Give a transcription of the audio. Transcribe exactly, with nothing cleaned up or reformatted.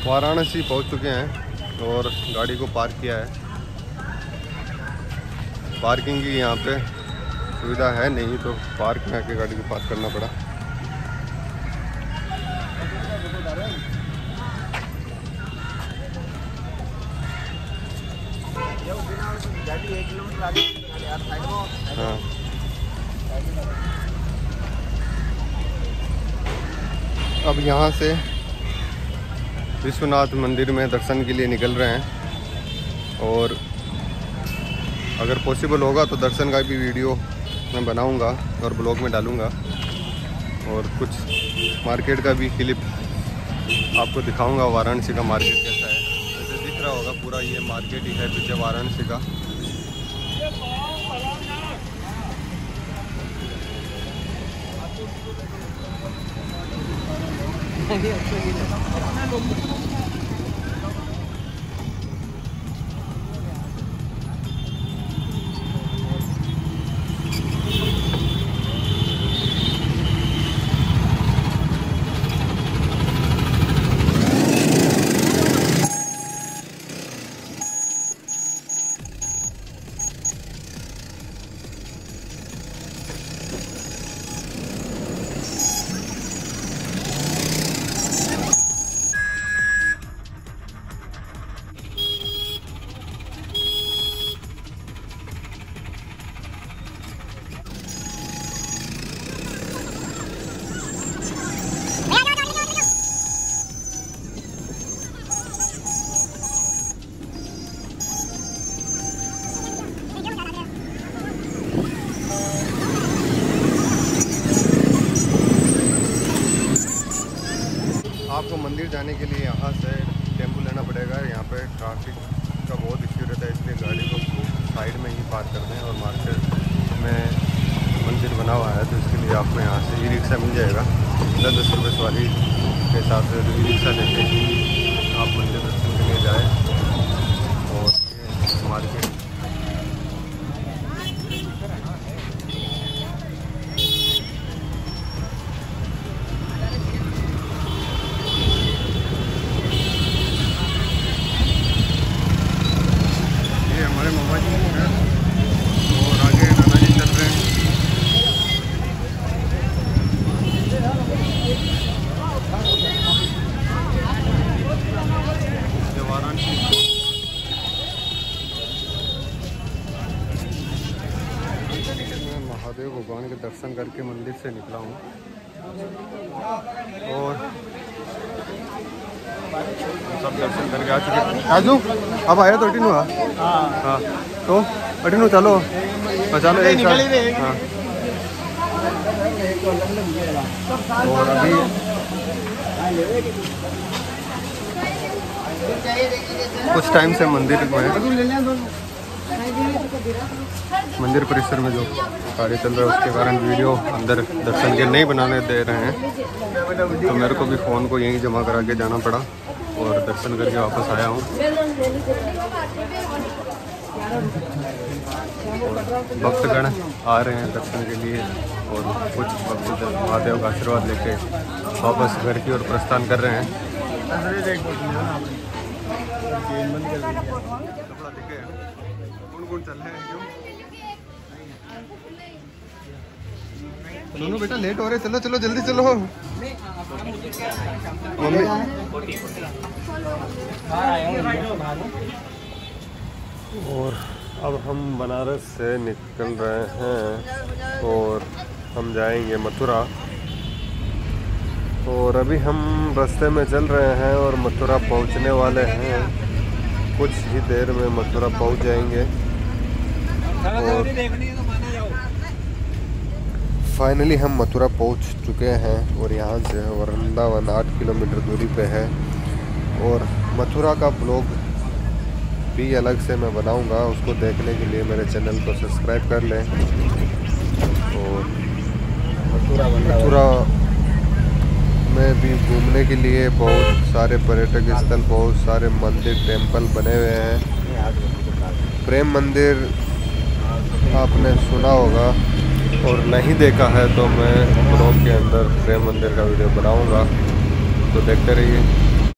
वाराणसी पहुंच चुके हैं और गाड़ी को पार्क किया है। पार्किंग की यहाँ पे सुविधा है नहीं, तो पार्क में आके गाड़ी को पार्क करना पड़ा। हाँ, अब यहाँ से विश्वनाथ मंदिर में दर्शन के लिए निकल रहे हैं और अगर पॉसिबल होगा तो दर्शन का भी वीडियो मैं बनाऊंगा और ब्लॉग में डालूंगा और कुछ मार्केट का भी क्लिप आपको दिखाऊंगा। वाराणसी का मार्केट कैसा है, जैसे दिख रहा होगा पूरा ये मार्केट ही है पीछे वाराणसी का। आपको मंदिर जाने के लिए यहाँ से टेम्पो लेना पड़ेगा। यहाँ पे ट्रैफिक का बहुत इश्यू रहता है, इसलिए गाड़ी को साइड में ही पार्क करते हैं। और मार्केट में मंदिर बना हुआ है तो इसके लिए आपको यहाँ से ई रिक्शा मिल जाएगा। दस दस रुपये सवारी के हिसाब से ई रिक्शा लेके आप मंदिर दर्शन के लिए जाए। और ये मार्केट मामा जी हैं और आगे नाना जी चल रहे हैं। वाराणसी मैं महादेव भगवान के दर्शन करके मंदिर से निकला हूँ और सब दर्शन करके आ चुके हैं। आजू अब आया तो अटीनू। हाँ हाँ तो अटीनू चलो चलो एक साथ। हाँ और अभी कुछ टाइम से मंदिर में मंदिर परिसर में जो कार्य चल रहा है उसके कारण वीडियो अंदर दर्शन के नहीं बनाने दे रहे हैं, तो मेरे को भी फ़ोन को यहीं जमा करा के जाना पड़ा और दर्शन करके वापस आया हूँ। भक्तगण आ रहे हैं दर्शन के लिए और कुछ भक्त महादेव का आशीर्वाद लेके वापस घर की ओर प्रस्थान कर रहे हैं। कौन चल रहे हैं? दोनों बेटा लेट हो रहे, चलो चलो जल्दी चलो। मम्मी और अब हम बनारस से निकल रहे हैं और हम जाएंगे मथुरा। और अभी हम रास्ते में चल रहे हैं और मथुरा पहुंचने वाले हैं। कुछ ही देर में मथुरा पहुंच जाएंगे और फाइनली हम मथुरा पहुंच चुके हैं। और यहाँ से वृंदावन आठ किलोमीटर दूरी पे है। और मथुरा का ब्लॉग भी अलग से मैं बनाऊंगा, उसको देखने के लिए मेरे चैनल को सब्सक्राइब कर लें। और मथुरा मथुरा में भी घूमने के लिए बहुत सारे पर्यटक स्थल, बहुत सारे मंदिर टेम्पल बने हुए हैं। प्रेम मंदिर आपने सुना होगा और नहीं देखा है तो मैं ब्लॉग के अंदर प्रेम मंदिर का वीडियो बनाऊंगा, तो देखते रहिए।